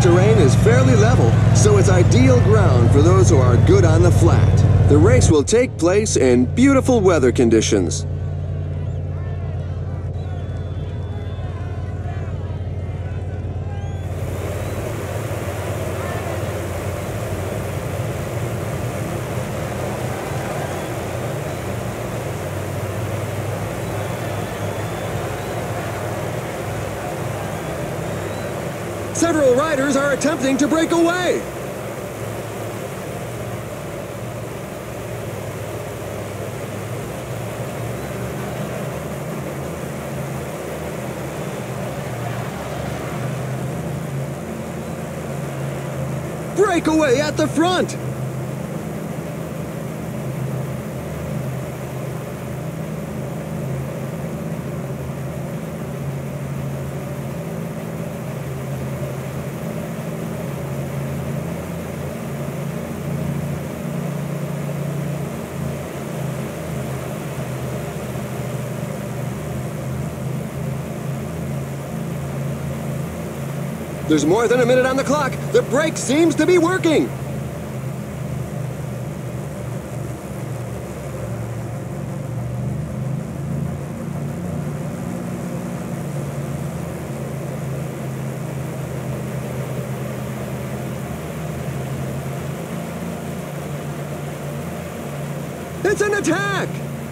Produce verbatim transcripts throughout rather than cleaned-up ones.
terrain is fairly level, so it's ideal ground for those who are good on the flat. The race will take place in beautiful weather conditions. Several riders are attempting to break away. Breakaway at the front. There's more than a minute on the clock. The brake seems to be working. It's an attack!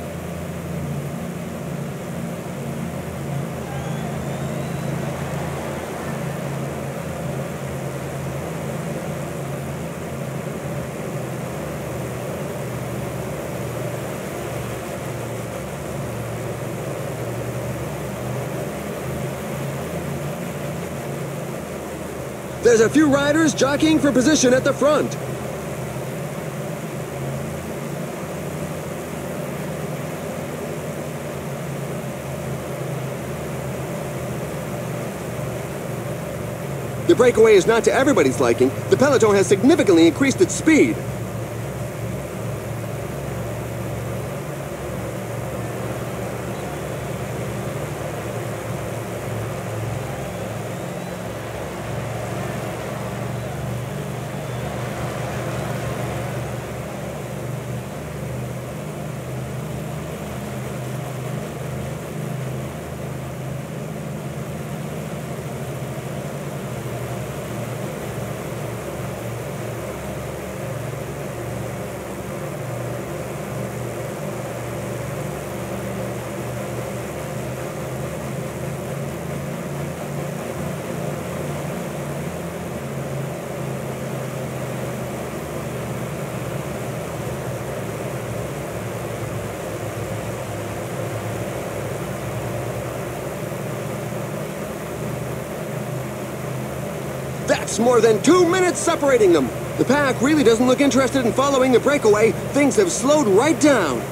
There's a few riders jockeying for position at the front. The breakaway is not to everybody's liking. The peloton has significantly increased its speed. That's more than two minutes separating them. The pack really doesn't look interested in following the breakaway. Things have slowed right down.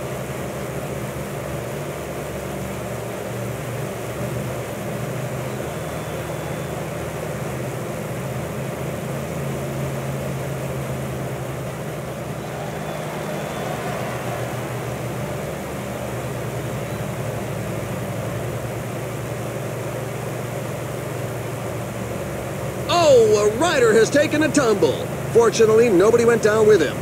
Oh, a rider has taken a tumble. Fortunately, nobody went down with him.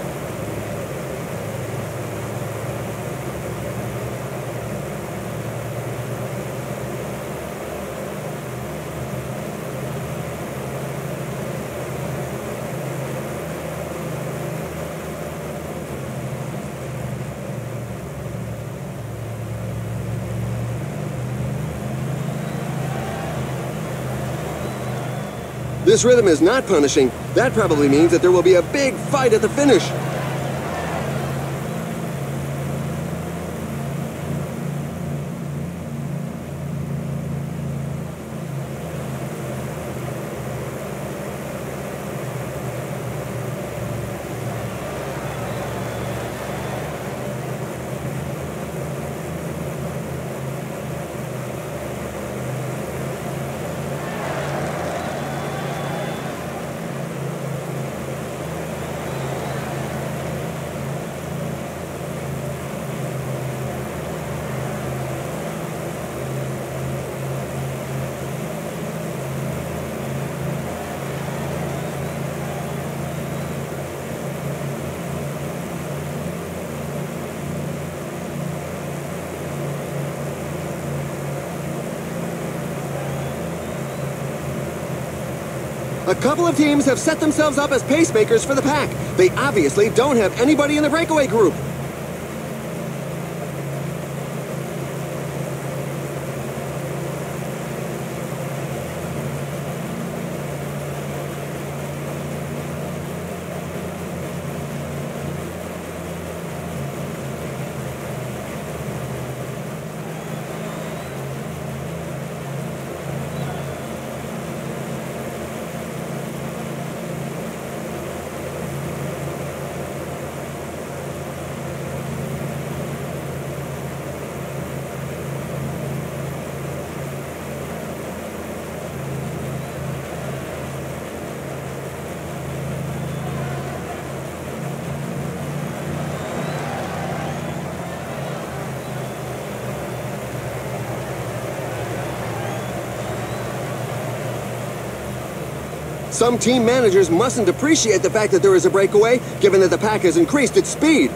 This rhythm is not punishing. That probably means that there will be a big fight at the finish. A couple of teams have set themselves up as pacemakers for the pack. They obviously don't have anybody in the breakaway group. Some team managers mustn't appreciate the fact that there is a breakaway, given that the pack has increased its speed.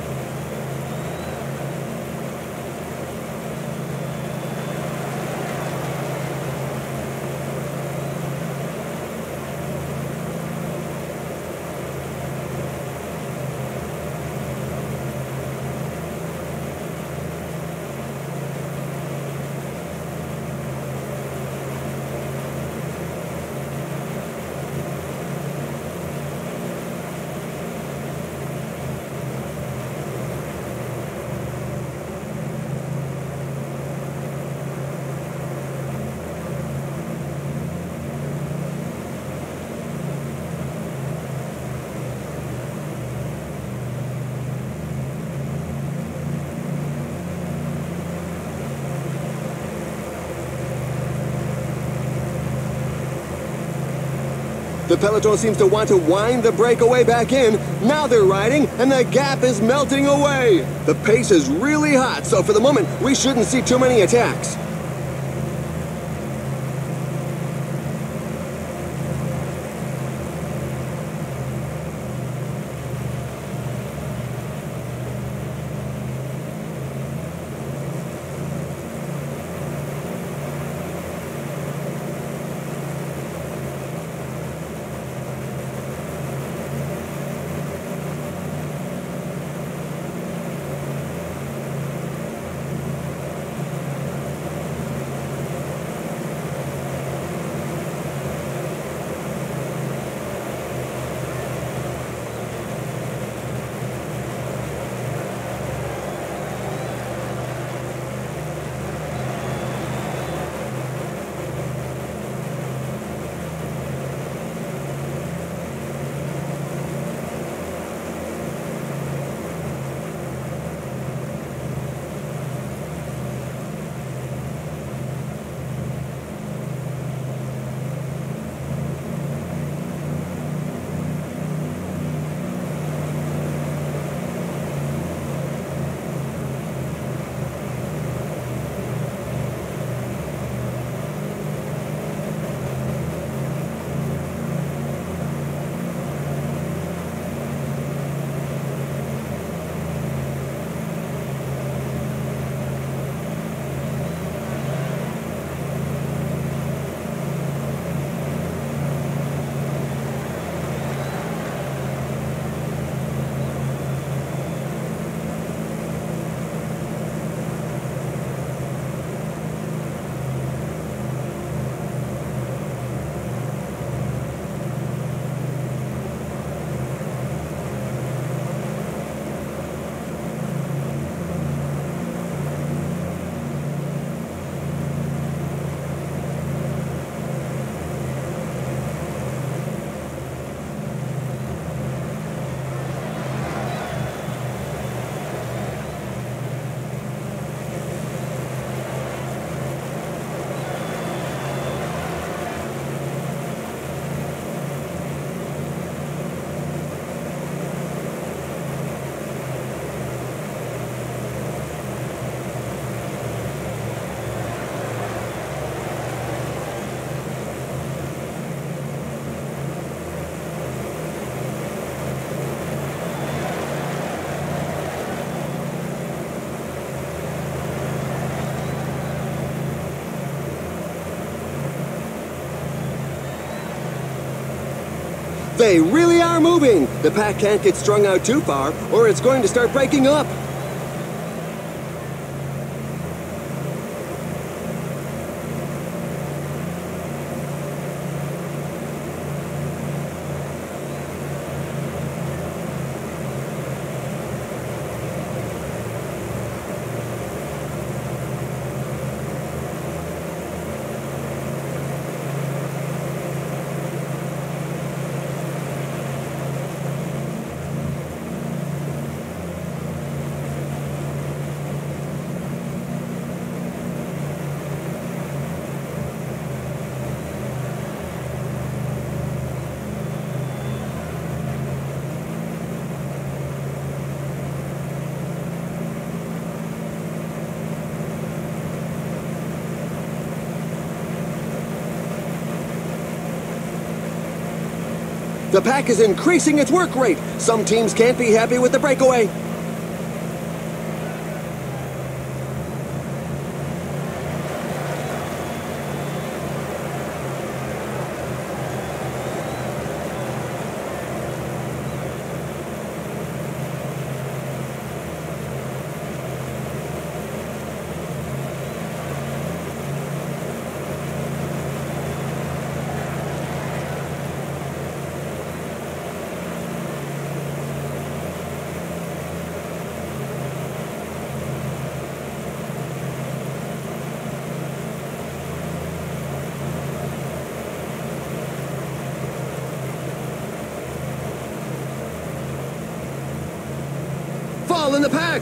The peloton seems to want to wind the breakaway back in. Now they're riding, and the gap is melting away. The pace is really hot, so for the moment, we shouldn't see too many attacks. They really are moving! The pack can't get strung out too far, or it's going to start breaking up. The pack is increasing its work rate. Some teams can't be happy with the breakaway. Fall in the pack!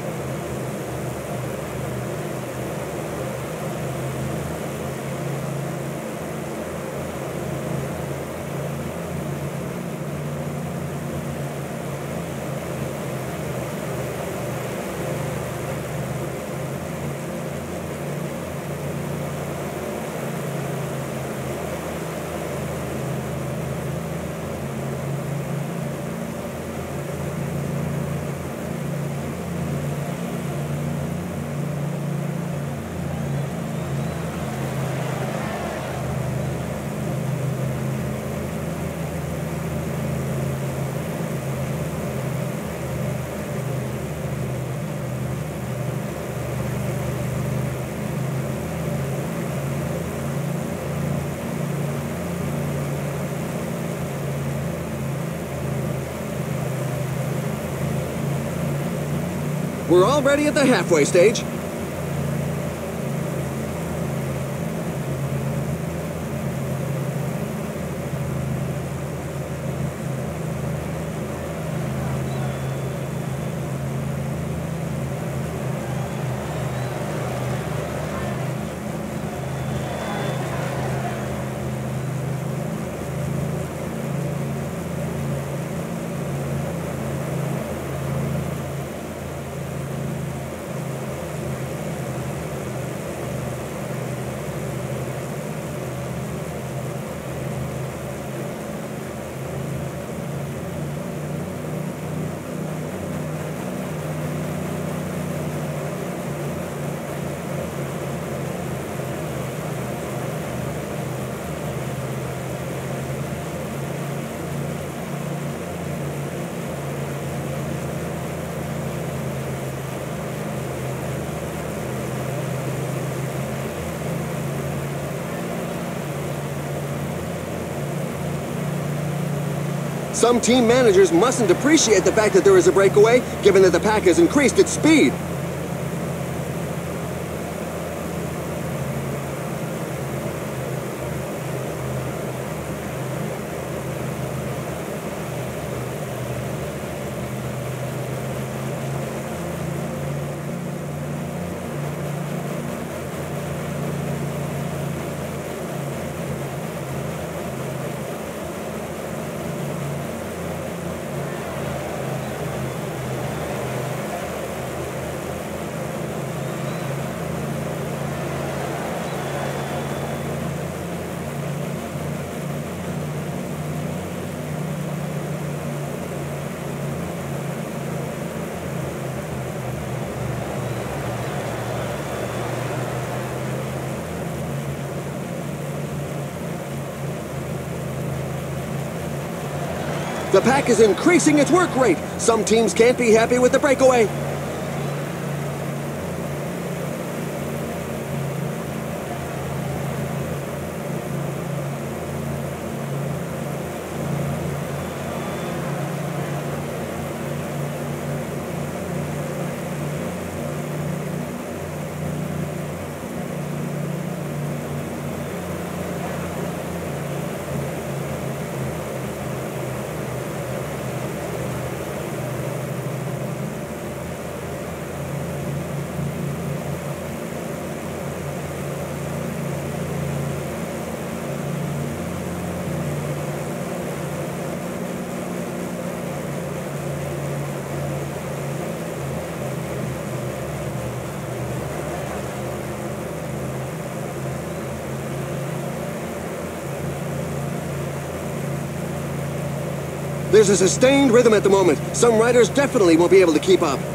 We're already at the halfway stage. Some team managers mustn't appreciate the fact that there is a breakaway, given that the pack has increased its speed. The pack is increasing its work rate. Some teams can't be happy with the breakaway. There's a sustained rhythm at the moment. Some riders definitely won't be able to keep up.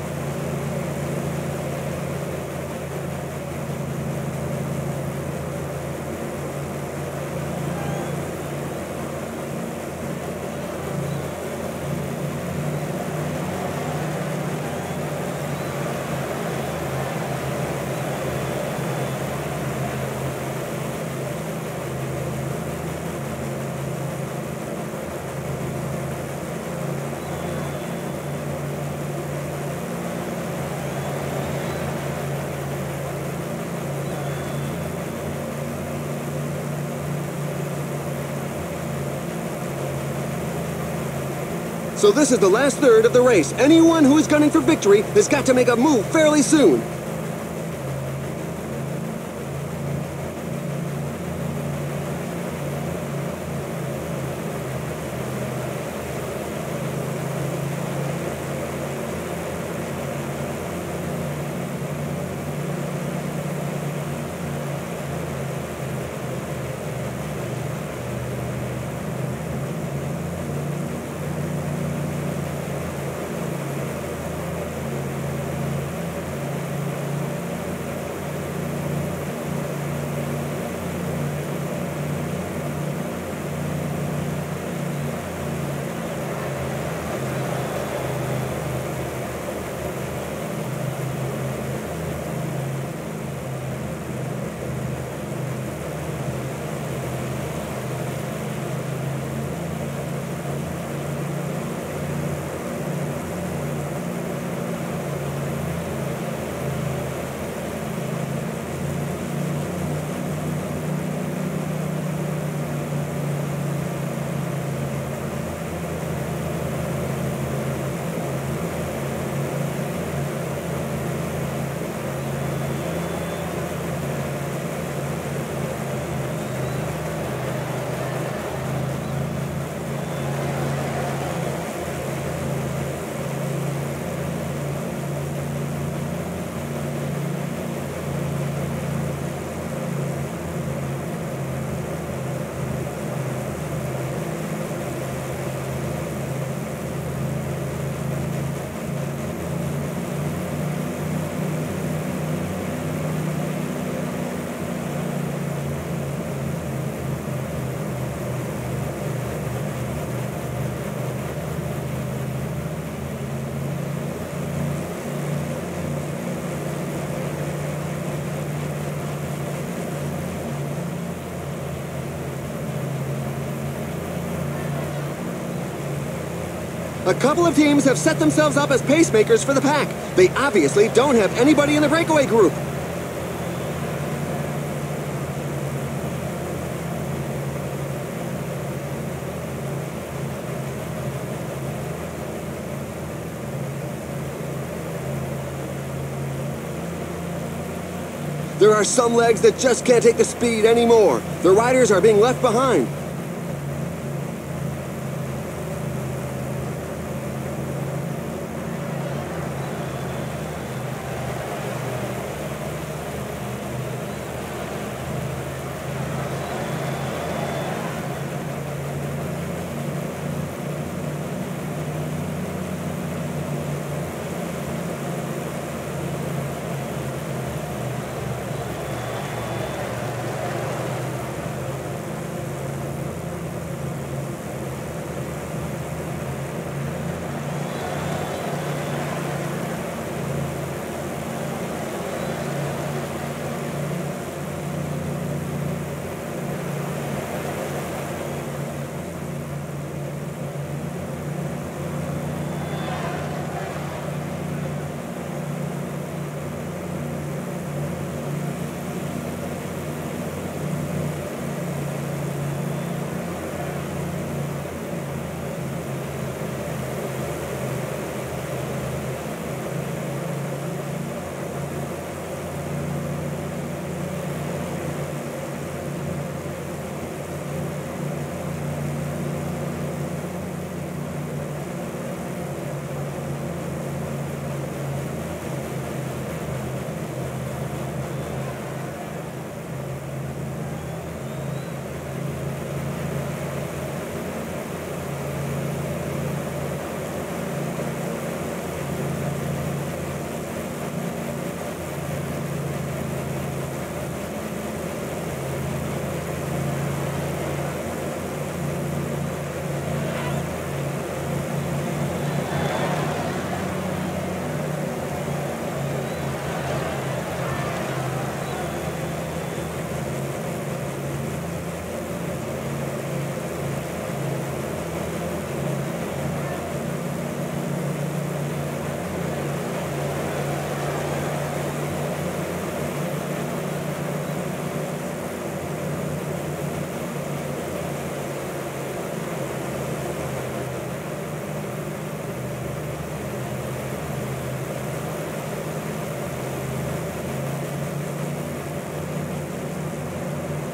So this is the last third of the race. Anyone who is gunning for victory has got to make a move fairly soon. A couple of teams have set themselves up as pacemakers for the pack. They obviously don't have anybody in the breakaway group. There are some legs that just can't take the speed anymore. The riders are being left behind.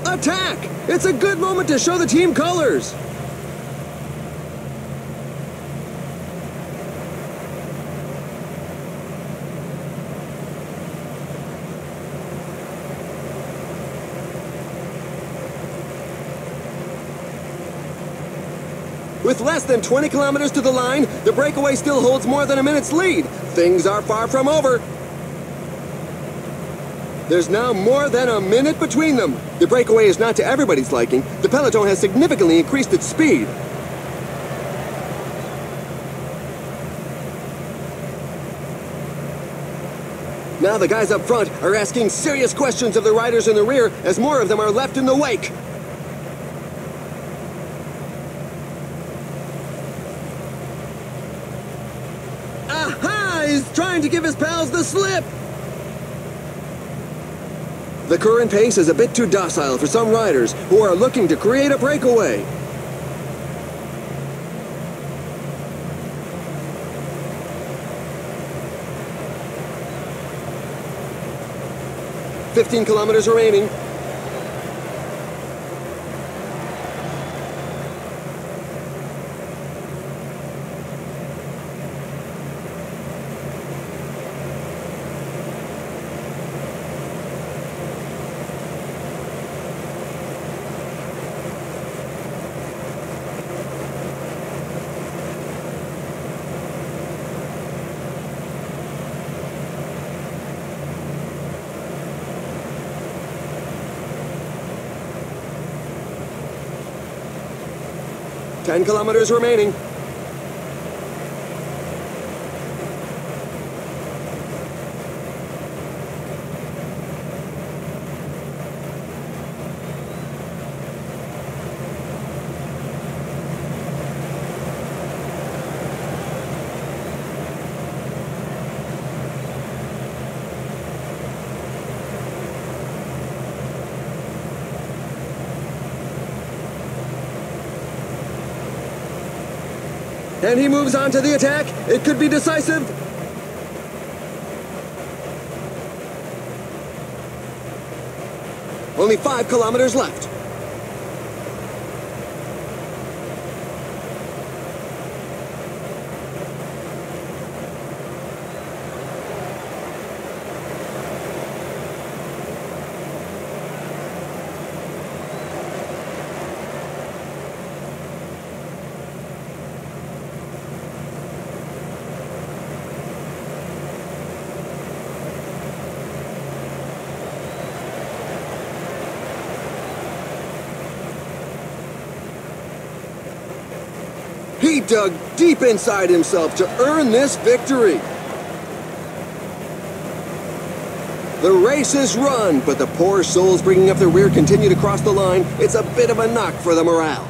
Attack! It's a good moment to show the team colors! With less than twenty kilometers to the line, the breakaway still holds more than a minute's lead. Things are far from over. There's now more than a minute between them. The breakaway is not to everybody's liking. The peloton has significantly increased its speed. Now the guys up front are asking serious questions of the riders in the rear as more of them are left in the wake. Aha! He's trying to give his pals the slip! The current pace is a bit too docile for some riders who are looking to create a breakaway. Fifteen kilometers remaining. Ten kilometers remaining. And he moves on to the attack. It could be decisive. Only five kilometers left. He dug deep inside himself to earn this victory. The race is run, but the poor souls bringing up the rear continue to cross the line. It's a bit of a knock for the morale.